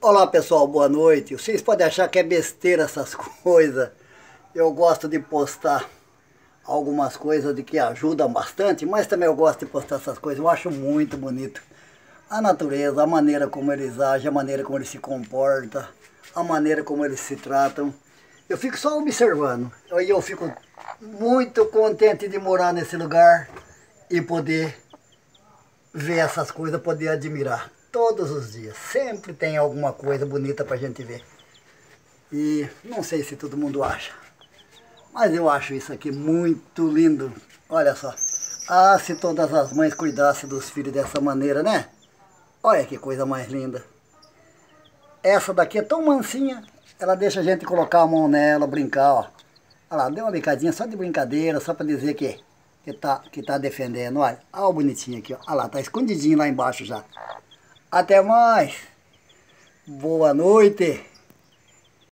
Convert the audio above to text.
Olá pessoal, boa noite. Vocês podem achar que é besteira essas coisas. Eu gosto de postar algumas coisas de que ajudam bastante, mas também eu gosto de postar essas coisas. Eu acho muito bonito a natureza, a maneira como eles agem, a maneira como eles se comportam, a maneira como eles se tratam. Eu fico só observando. Aí eu fico muito contente de morar nesse lugar e poder ver essas coisas, poder admirar. Todos os dias, sempre tem alguma coisa bonita pra gente ver. E não sei se todo mundo acha, mas eu acho isso aqui muito lindo. Olha só. Ah, se todas as mães cuidassem dos filhos dessa maneira, né? Olha que coisa mais linda. Essa daqui é tão mansinha, ela deixa a gente colocar a mão nela, brincar, ó. Olha lá, deu uma brincadinha só de brincadeira, só pra dizer que tá defendendo. Olha o bonitinho aqui, ó. Olha lá, tá escondidinho lá embaixo já. Até mais. Boa noite.